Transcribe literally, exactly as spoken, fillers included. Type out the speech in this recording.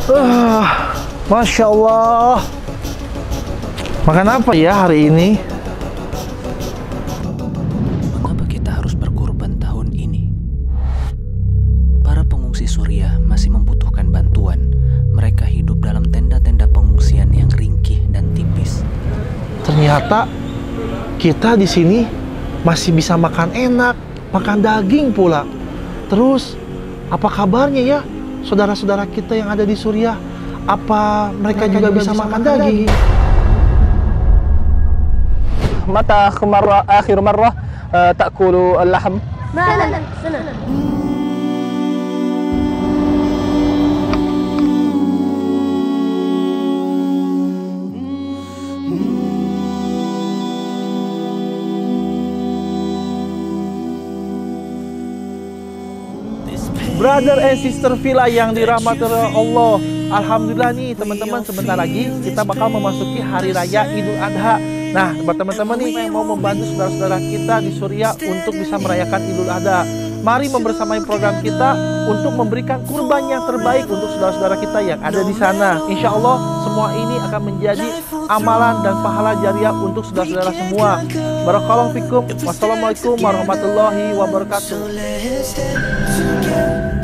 Ah, Masya Allah. Makan apa ya hari ini? Mengapa kita harus berkorban tahun ini? Para pengungsi Suriah masih membutuhkan bantuan. Mereka hidup dalam tenda-tenda pengungsian yang ringkih dan tipis. Ternyata kita di sini masih bisa makan enak, makan daging pula. Terus, apa kabarnya ya saudara-saudara kita yang ada di Suriah? Apa mereka, mereka juga, juga bisa, bisa makan daging? Mata marrah akhir marrah ta'kulu al-lahm? لا لا سنة. Brother and sister Villa yang dirahmati oleh Allah, alhamdulillah nih teman-teman, sebentar lagi kita bakal memasuki hari raya Idul Adha. Nah, buat teman-teman nih yang mau membantu saudara-saudara kita di Suriah untuk bisa merayakan Idul Adha, mari membersamai program kita untuk memberikan kurban yang terbaik untuk saudara-saudara kita yang ada di sana. Insya Allah semua ini akan menjadi amalan dan pahala jariah untuk saudara-saudara semua. Barakallahu fikum. Wassalamualaikum warahmatullahi wabarakatuh.